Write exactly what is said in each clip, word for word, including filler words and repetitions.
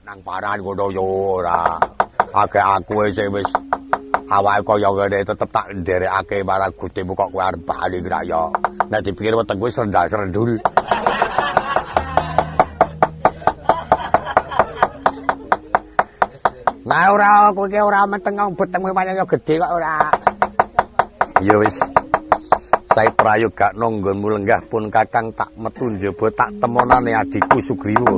nang paran ngono yo ora. Akeh aku sing wis awake kaya ngene tetep tak nderekake marang Gustimu kok kowe arep bali ra ya. Nek dipikir weteng kowe srendak-srendul. Nah ora kowe ki ora meteng beteng kowe pancen gedhe kok ora. Ya wis. Sae prayoga nonggonmu lenggah pun Kakang tak metu njaba tak temonane adikku Sugriwa.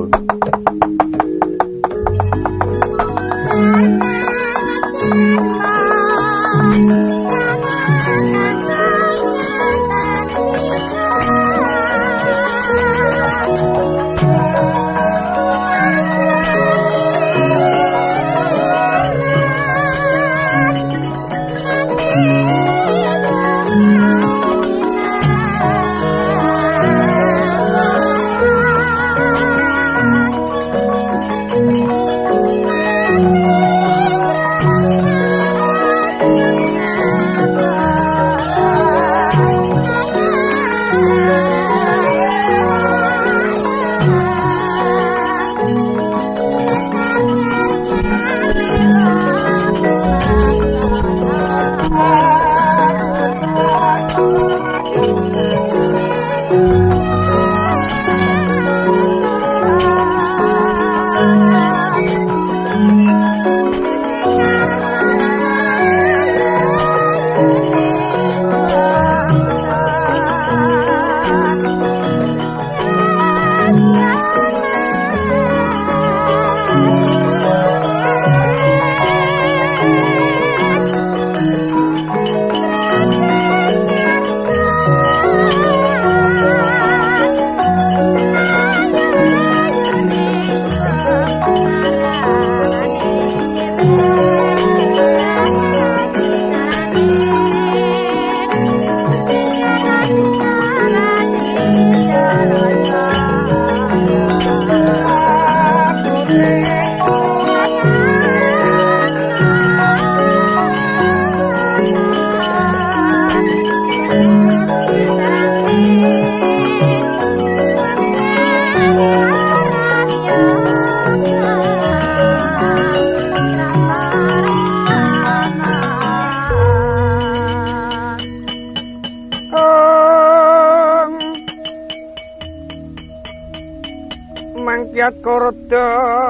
Mangkiat korda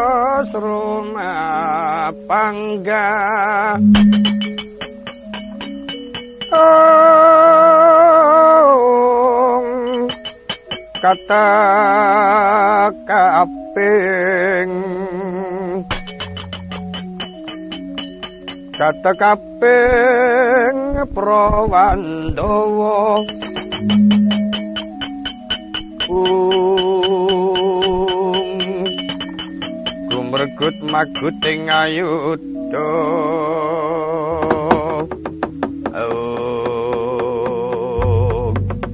sroma pangga ong kata kaping kata kaping Prawandawa Gumregut magut ing ayuda oh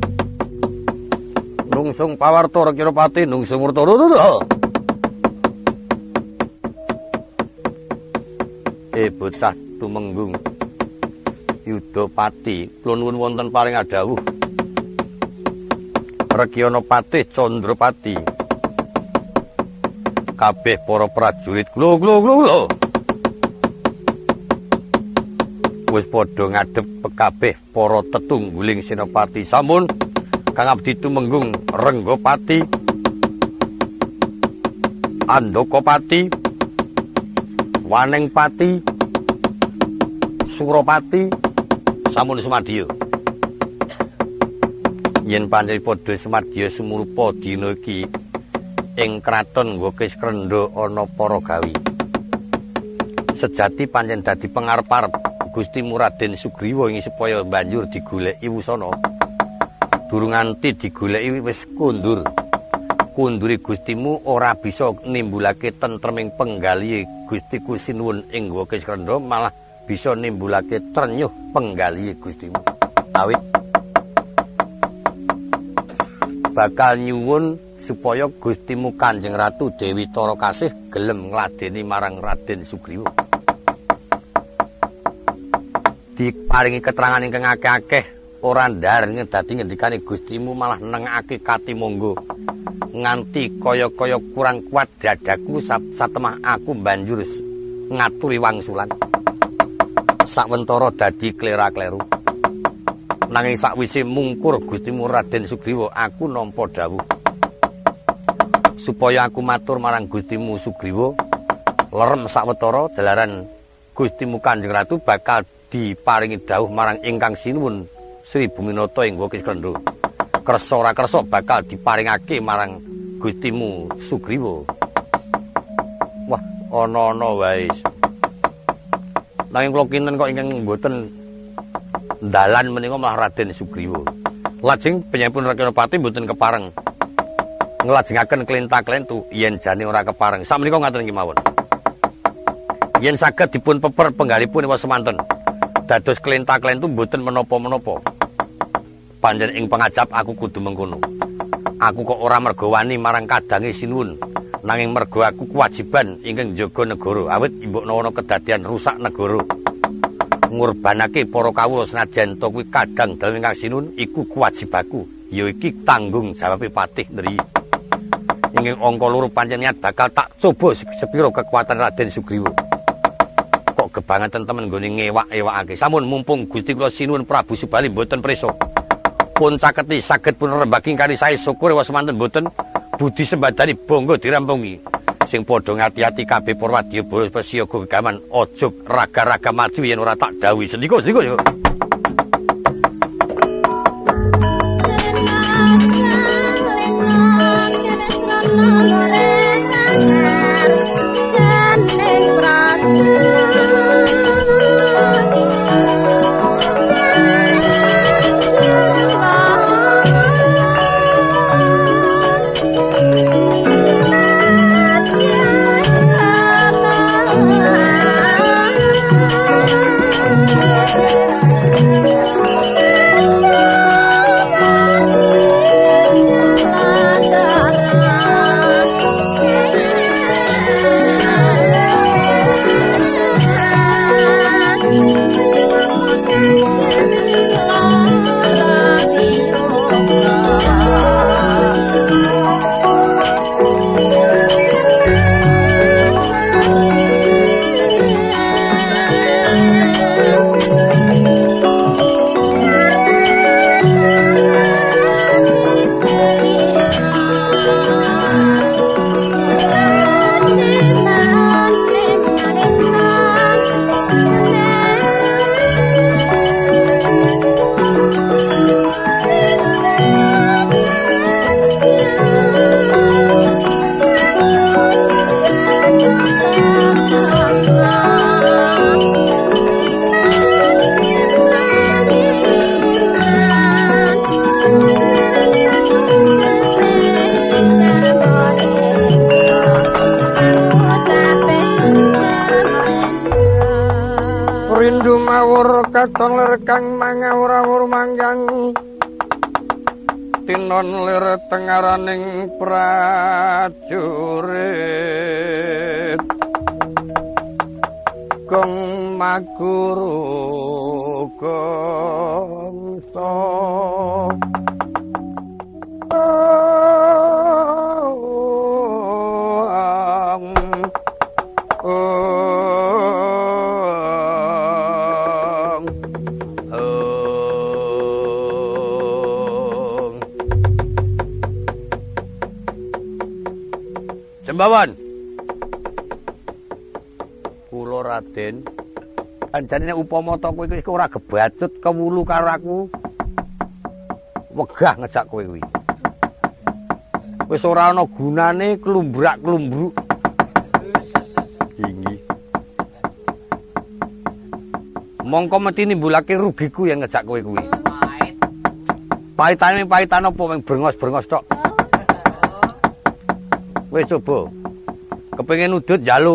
nungsung pawarta Rekirapati nungsung murta eh bocah tumenggung Yudapati kula nuwun wonten paring adhawuh Rekyanapati Candrapati kabeh para prajurit kula kula kula wis padha ngadhep kabeh para tetungguling senopati sampun Kang abdi tumenggung Renggapati Andakapati Wanengpati Surapati sampun sumadya yen pancen padha sumadya sumurupa dina iki ing kraton Ngwekis Krendha ana para gawi sejati pancen dadi pangarep-arep Gustimu Raden Sugriwa ing supaya banjur digoleki wusana durung nganti digoleki wis kundur kundure Gustimu ora bisa nimbulake tentreming penggalihe Gustiku sinuwun ing Ngwekis Krendha malah bisa nimbulake trenyuh penggalihe Gustimu awit bakal nyuwun supaya Gustimu Kanjeng Ratu Dewi Tarakasih gelem ngladeni marang Raden Sugriwa. Diparingi keterangan ingkang akeh-akeh ora ndareng dadi ngendikane Gustimu malah nengake katimonggo nganti kaya-kaya kurang kuat dadaku satemah aku banjur ngaturi wangsulan. Sawentara dadi klera-kleru. Nanging sakwise mungkur Gustimu Raden Sugriwa, aku nampa dawuh supaya aku matur marang Gustimu Sugriwa lerem sawetara jalaran Gustimu Kanjeng Ratu bakal diparingi dawuh marang ingkang sinuwun Sri Buminata ing Kisrendra. Kersa ora kersa bakal diparingake marang Gustimu Sugriwa. Wah, ana-ana wae. Nanging kula kinten kok ingkang mboten dalan menika malah Raden Sugriwa. Lajeng penyapun Rakanapati mboten kepareng nglajengaken klenta-klentu yen jane ora kepareng. Sakmenika ngaten iki mawon. Yen saged dipun peper penggalipun ewa semanten dados klenta-klentu mboten menapa-menapa. Panjen ing pangajap aku kudu mengkono. Aku kok ora merga wani marang kadange sinuwun, nanging merga aku kewajiban ingkang njaga negara. Awit mbokna ana kedadian rusak negara. Ngurbanake para kawula senajan to kuwi kadang dalem ingkang sinuwun iku kewajibaku. Ya iki tanggung jawabe patih Ndri. Ingkang angka loro pancen niat bakal tak coba sepira kekuatan Raden Sugriwa. Kok kebangetan temen nggone ngewak-ewakake. Sampun mumpung Gusti kula sinuwun Prabu Subali mboten prisa. Pun caketi saged pun rembagi kali sae syukur wa semanten mboten budi sembadani bangga dirampungi. Sing padha ngati-ati kabeh para wadyabala siaga gegaman aja raga-raga maju yen ora tak dawuhi. Sendika sendika. Katon lir kang mangawur manggang tinon lir tengaraning prajurit gong maguru gongso Jembawan. Kula Raden, anjane upama ta kowe iki ora gebacut kewulu karo aku. Wegah ngejak kowe kuwi. Wis ora ana gunane klumbrak-klumbruk. Inggih. Mongko mesti nimbulake rugiku yang ngejak kowe kuwi. Pahit. Pahitane pahitan apa mung brengos-brengos tok. Wis coba. Kepengin udut njaluk.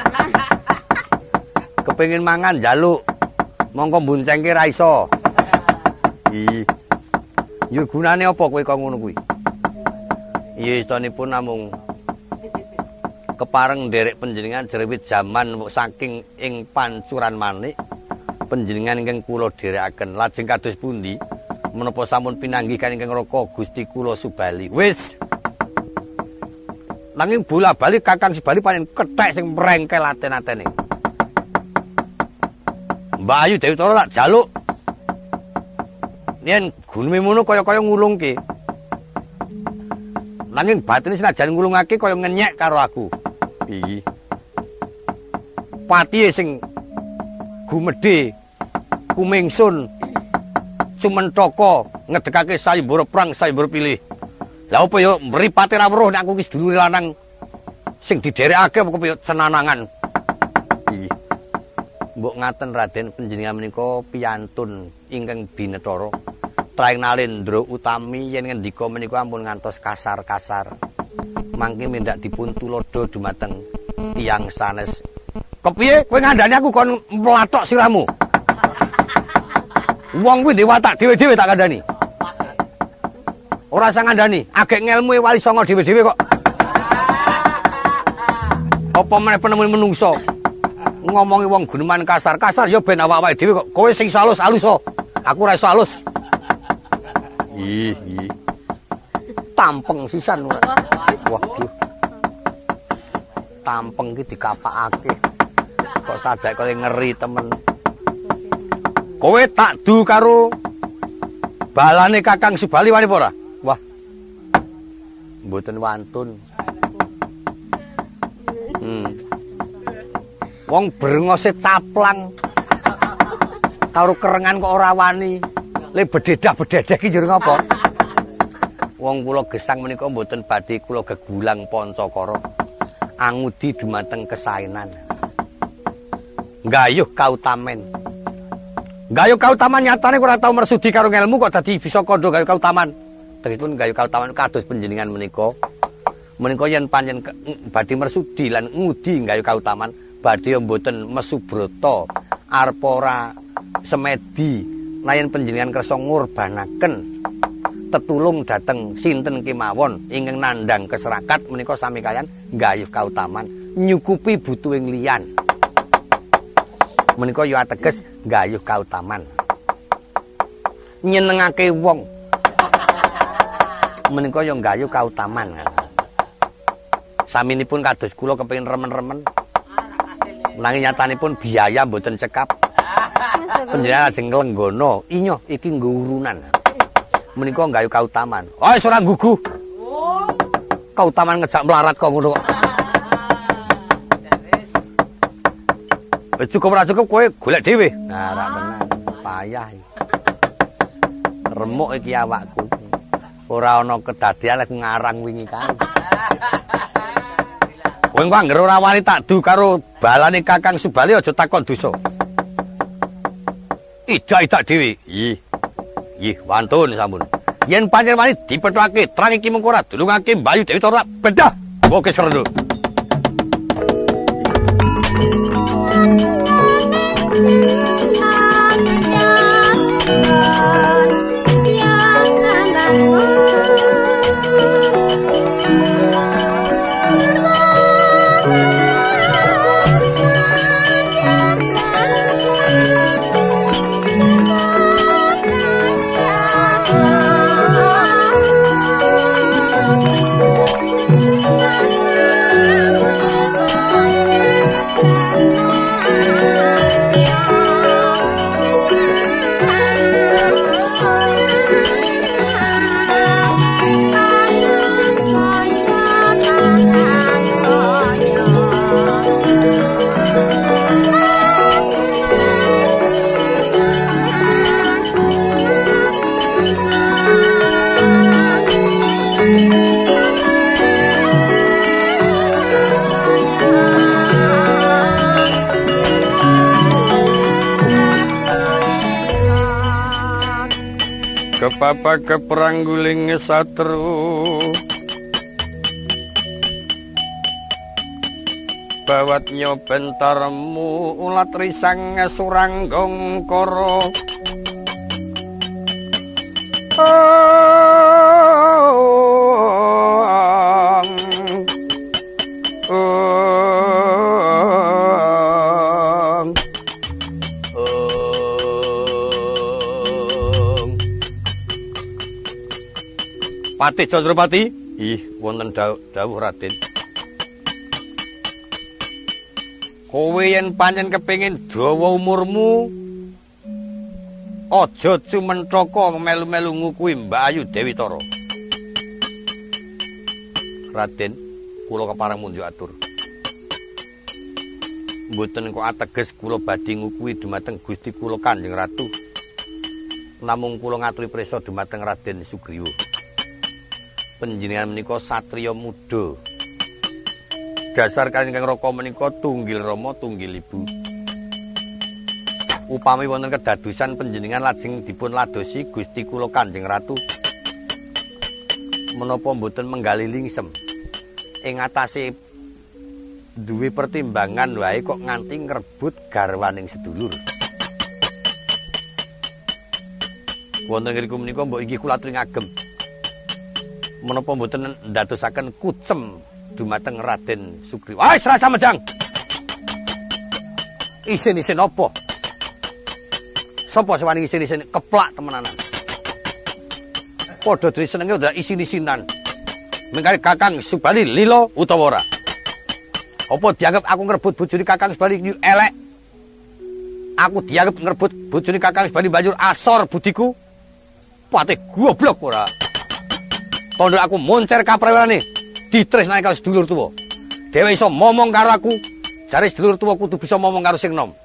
Kepengin mangan njaluk. Mongko mbuncengke ra iso. Ih. Yo gunane apa kowe kok ngono kuwi? Iya istanipun namung kepareng nderek panjenengan jerewit jaman saking ing pancuran manik panjenengan ingkang kula dherekaken lajeng kados pundi menapa sampun pinanggih kan ingkang raka Gusti kula Subali. Wis Nanging bola-bali Kakang Subali panen kethek sing merengkel aten-atene. Mbak Ayu Dewi Tara tak jaluk. Yen guneme mono kaya-kaya ngulungke. Nanging batine senajan ngulungake kaya ngenyek karo aku. Iki. Patihe sing gumedhe kumingsun cumentaka ngedekake sayembara perang sayembara pilih. Lah opo yo mripate ra weruh nek aku ki sedulure lanang sing diderekake apa kepiye cenanangan. Iki. Mbok ngaten Raden panjenengan menika piyantun ingkang binetara. Traing Nalendra utami yen ngendika menika ampun ngantos kasar-kasar. Mangke mendak dipun tulodo dumateng tiyang sanes. Kepiye kowe ngandani aku kon mlathok siramu? Wong kuwi dewatak dhewe-dhewe tak kandhani. Ora sang ngandani, agek ngelmu wali songo dhewe-dhewe kok. Apa meneh penemu menungso? Ngomongi wong guneman kasar-kasar ya ben awak-awake dhewe kok. Kowe sing alus-alus kok. Aku ora iso alus. Ih, ih. Tampeng sisan. Waduh. Tampeng ki dikapakake. Kok sajak kok ngeri temen. Kowe tak du karo balane Kakang Subali wani apa ora? Wah. Mboten wantun. Hmm. Wong brengose caplang karo kerengan kok ora wani. Le bededah-bededah ki njur ngapa? Wong kula gesang menika mboten badhe kula gegulang Pancakara. Angudi dumateng kesaenan. Nggayuh kautamen. Gayuh kautaman nyatane ora tau mersudi karo ngelmu kok dadi bisa kandha gayuh kautaman. Teripun gayuh kautaman kados panjenengan menika. Menika yen panjen badhe mersudi lan ngudi gayuh kautaman badhe mboten mesubrata arep ora semedi nayen panjenengan kersa ngurbanaken tetulung dhateng sinten kemawon ingkang nandhang keserakat menika sami kaliyan gayuh kautaman nyukupi butuhing liyan. Menika ya ateges gayuh kautaman. Nyenengake wong. Menika ya gayuh kautaman. Saminipun kados kula kepengin remen-remen. Nanging nyatanipun biaya mboten cekap. Panjenengan lajeng nglenggono, inyo iki nggo urunan. Menika gayuh kautaman. Oh, wis ora gugu. Kautaman ngejak melarat kok ngono kok. Cukup ora cukup kowe golek dhewe. Nah, ora tenan. Payah iki. Remuk iki awakku. Ora ana kedadian aku ngarang wingi kae. Kowe kok anggere ora wani tak du karo balane Kakang Subali aja takon dosa. Ida-ida dhewe. Ih. Ih, wantun sampun. Yen pancen wani dipethake terang iki mengko ora dulungake Bayu Dewi Tara bedah. Oke, serendo. Kepapa keperangguling satru bawat nyoben taremu ulat risang suranggong koro Patih Candrawati, ih wonten dawuh Raden. Kowe yen pancen kepengin dawa umurmu, aja cumenthaka melu-melu ngukui Mbak Ayu Dewi Tara. Raden, kula kepareng munjuk atur. Mboten kok ateges kula badhe ngukui dumateng Gusti kula Kanjeng Ratu. Namung kula ngaturi prisa dumateng Raden Sugriwa. Panjenengan menika satriya muda. Dasar Kanjeng Raka menika tunggil Rama tunggil Ibu. Upami wonten kedadosan panjenengan lajeng dipun ladosi Gusti kula Kanjeng Ratu. Menapa mboten menggali lingsem ing atase duwe pertimbangan wae kok nganti ngrebut garwaning sedulur. Wonten ngriku menika mbok iki kula aturi ngagem. Menapa mboten ndadosaken kucem dumateng Raden Sugriwa. Wis rasa medang. Isin-isin apa? Sapa sewani isin-isin keplak temenanan. Padha dhewe senenge ndak isin-isinan. Mengkari Kakang Subali lila utawa ora. Apa dianggap aku ngrebut bojone Kakang Subali elek? Aku dianggap ngrebut bojone Kakang Subali banjur asor budiku? Pate goblok ora. Tondo aku moncer kaprewelane. Ditresnani karo sedulur tuwa. Dhewe iso momong karo aku, jare sedulur tuwa kudu bisa momong karo sing nom.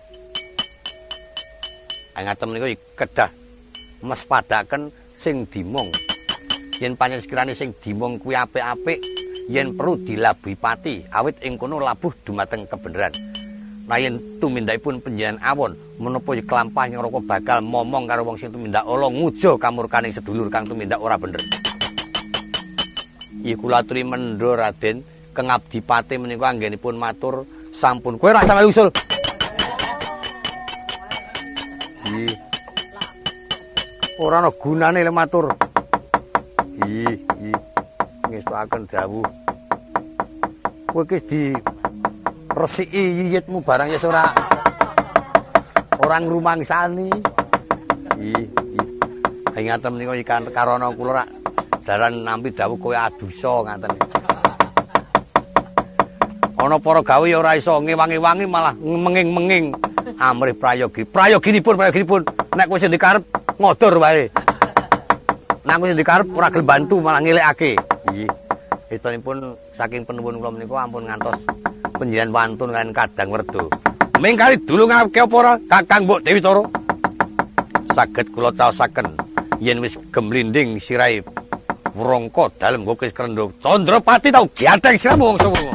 Ngaten menika kedah mespadaken sing dimong. Yen pancen sekirane sing dimong kuwi apik-apik, yen perlu dilabuhi pati, awit ing kono labuh dumateng kebeneran. Nah yen tumindakipun panjenengan awon, menapa klampah Nyang Raka bakal momong karo wong sing tumindak ala nguja kamurkaning sedulur kang tumindak ora bener. Iki kula aturi mendho Raden, kengabdipate menika anggenipun matur sampun. Kowe ra sampe usul. Iki ora ana gunane le matur. Iki iki ngestokaken dawuh. Kowe iki di resiki yiyitmu barang ya ora ora ngrumangsani. Iki iki. Ingatan menika ikan karana kula rak daran nampi dawuh kowe adusa ngaten. Ana para gawe ya ora iso ngewangi-wangi malah menging-menging amrih prayogi. Prayoginipun prayoginipun nek kowe sing dikarep ngodor wae. Nek kowe sing dikarep ora gelem bantu malah ngelekake. Nggih. Etanipun saking penuwun kula menika ampun ngantos panjenengan wantun kan kadang werda. Mingkali dulungake apa ora Kakang Mbok Dewi Tara? Saged kula caosaken yen wis gemlinding sirahe Wrangka dalem gokis krendha Candrapati tau giateng siramu wong sewu.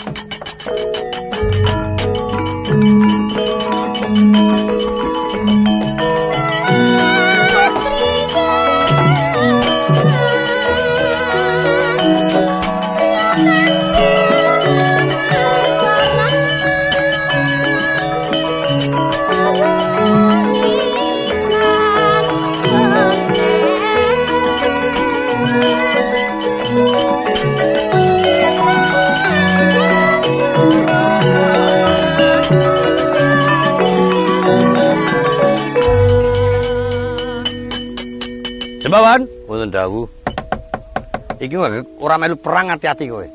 Jembawan, wonten dawuh. Iki ora melu perang ati-ati kowe.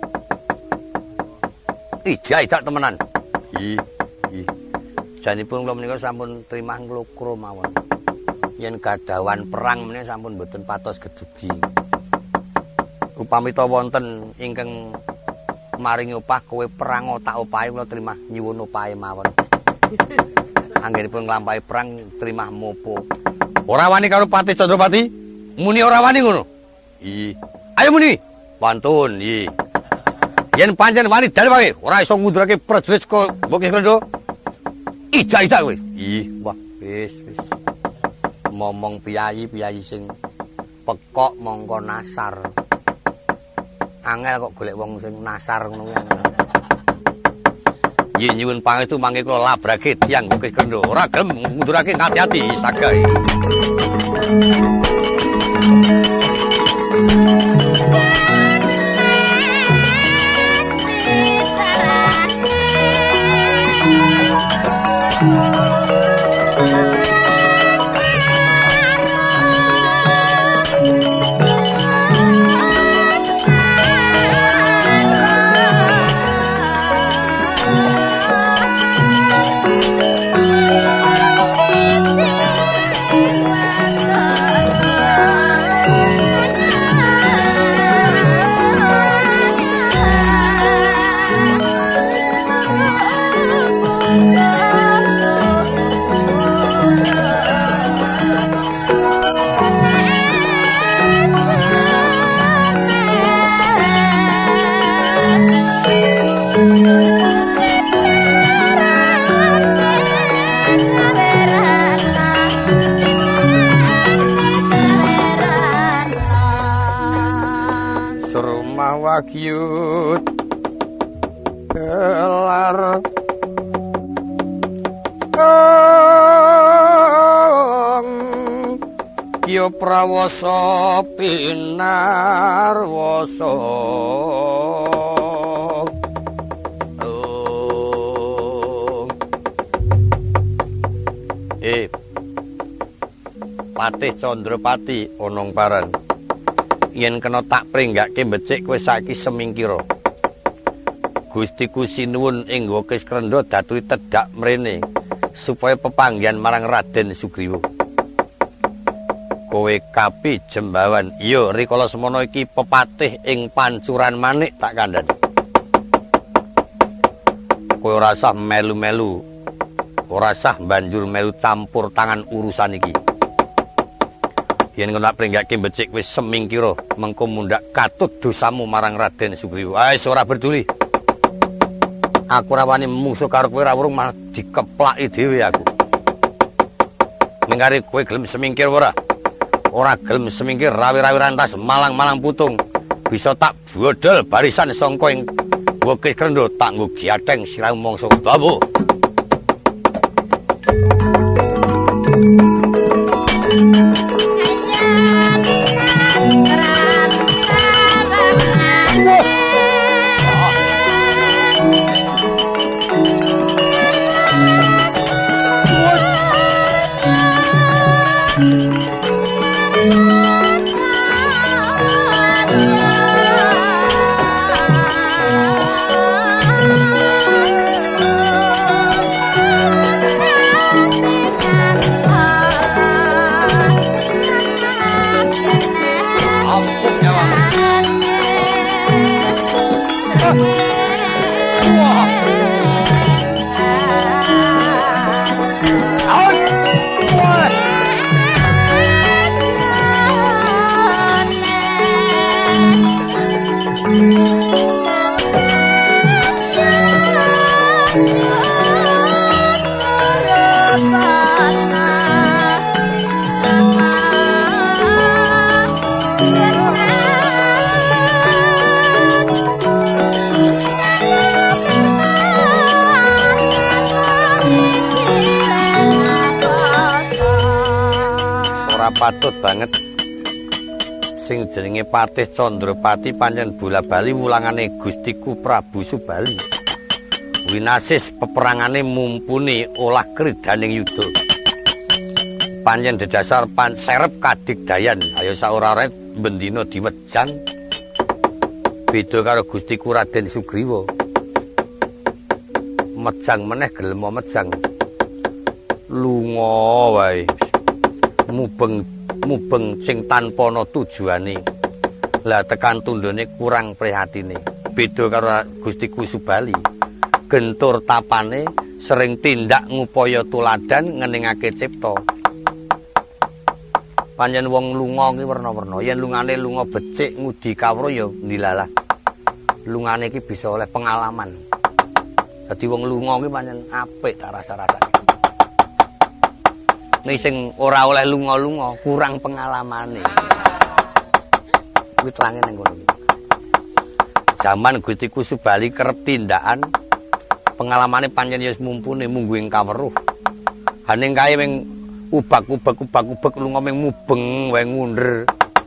Ija-ija temenan. Ih, ih. Janipun kula menika sampun trimah nglokro mawon. Yen gadawan perang menika sampun mboten patos gedugi. Upami ta wonten ingkang maringi upah kowe perang tak opahe kula trimah nyuwun opahe mawon. Anggenipun nglampahi perang trimah mopo. Ora wani karo Pati Candrapati? Muni ora wani ngono. Ih. Ayo muni. Pantun, ih. Yen pancen wani dal wae, ora iso ngundurake prajurit saka Mbok Krendha. Ija-ija kowe. Ih, wah, wis, wis. Momong piyayi-piyayi sing pekok mongko nasar. Angel kok golek wong sing nasar ngono kuwi. Yen nyuwun pangestu mangke kula labrake tiyang Mbok Krendha. Ora gelem ngundurake ngati-ati sagae. wagyut kelar Yo prawasa pinarwasa oh. Eh Patih Candrapati onong paran yen kena tak pringgake becik kowe saiki semingkira Gustiku sinuwun ing Wekis Krendha daturi tedhak mrene supaya pepanggihan marang Raden Sugriwa kowe kapi Jembawan iya rikala semana iki pepatih ing Pancuran Manik tak kandhani kowe ora usah melu-melu ora usah banjur melu campur tangan urusan iki yen kena pringgake becik wis semingkira mengko mundhak katut dosamu marang Raden Sugriwa wis ora peduli aku ora wani musuh karo kowe ora urung malah dikeplaki dhewe aku mengare kowe gelem semingkir ora ora gelem semingkir rawi-rawi rantas malang-malang putung bisa tak bodol barisan sangka ing Wekis Krendha tak nggo giatheng siramu mangsa dawa patut banget sing jenenge Patih Candrapati pancen bola-bali wulangane Gustiku Prabu Subali winasis peperangane mumpuni olah kridaning yuda pancen dedasar pan serep kadigdayan ayo saora-ora bendina diwejang beda karo Gustiku Raden Sugriwa mejang meneh gelem mejang lunga wae mubeng mubeng sing tanpa ana tujuane lah tekan tundone kurang prihatine beda karo Gustiku Subali gentur tapane sering tindak ngupaya tuladan ngeningake cipta panjen wong lunga ki werna-werna yen lungane lunga becik ngudi kawruh ya ndilalah lungane iki bisa oleh pengalaman dadi wong lunga ki pancen apik rasa-rasane nek sing ora oleh lunga-lunga kurang pengalamane. Kuwi terange nang kono. Zaman Gustiku Subali kerep tindakan pengalamane pancen ya mumpune munggu ing kaweruh. Haning kae ming ubak-ubak ubak-ubak lunga ming mubeng wae ngunder.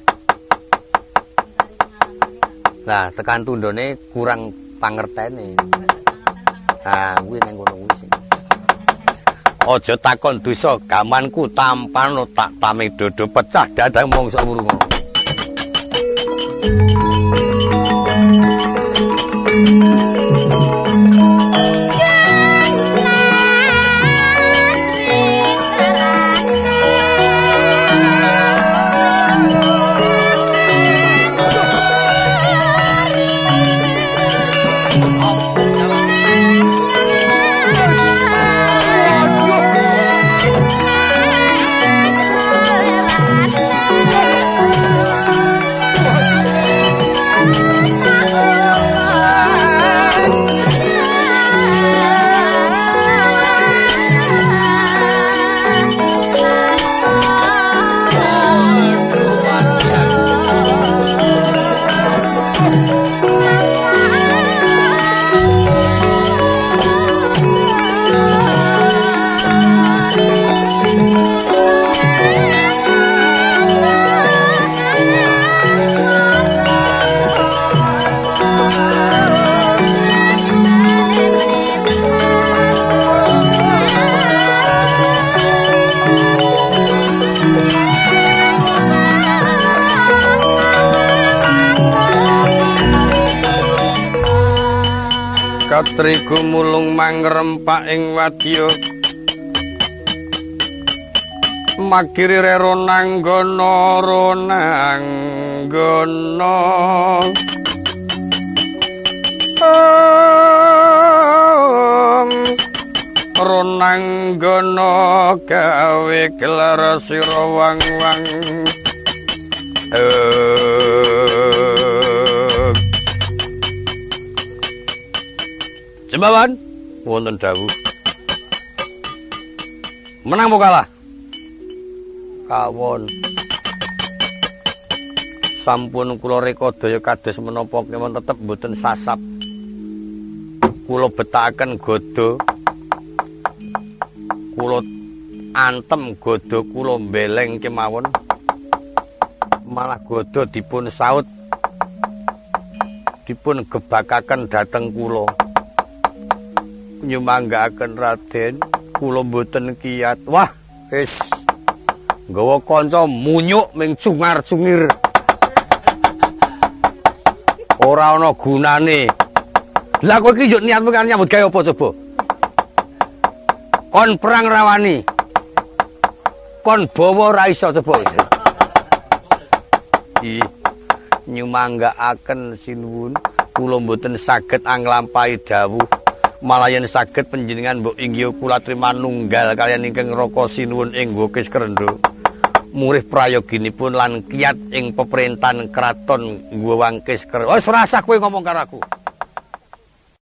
Nah, tekan tundone kurang pangertene. Nah, kuwi nang kono kuwi. Aja takon dosa gamanku tampano tak tamih dodo pecah dadang mongso wurunga Istri gumulung mangrempak ing wadya Magiri rero nanggono ronanggono ronanggono gawe gelar sira wang-wang Jembawan wonten dawuh menang apa kalah kawon sampun kula reka daya kados menapa kemawon tetep mboten sasap kula betakaken godo kula antem godo kula mbeleng kemawon malah godo dipun saut dipun gebakaken dhateng kula nyumanggaaken Raden kula mboten kiyat wah wis nggawa kanca munyuk ming cungar-cungir ora ana gunane lah kowe iki yo niatmu kan nyambut gawe apa coba kon perang rawani kon bawa ra iso coba i nyumanggaaken sinuwun kula mboten saged anglampahi dawuh malah yen saged panjenengan mbok inggih kula trima nunggal kaliyan ingkang Raka Sinuwun ing Wukis Krendha murih prayoginipun lan kiyat ing peperintahan kraton Guwangkis Krendha wis ora usah kowe ngomong karo aku